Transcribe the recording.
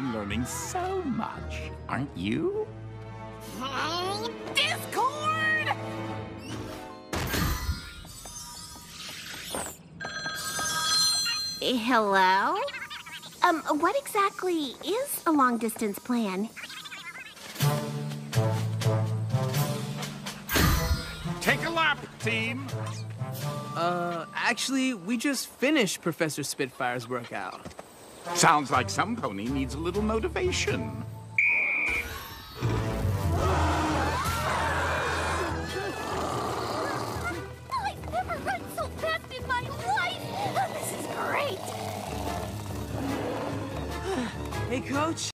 I'm learning so much, aren't you? Discord! Hello? What exactly is a long-distance plan? Take a lap, team. Actually, we just finished Professor Spitfire's workout. Sounds like some pony needs a little motivation. I've never run so fast in my life! This is great! Hey, Coach.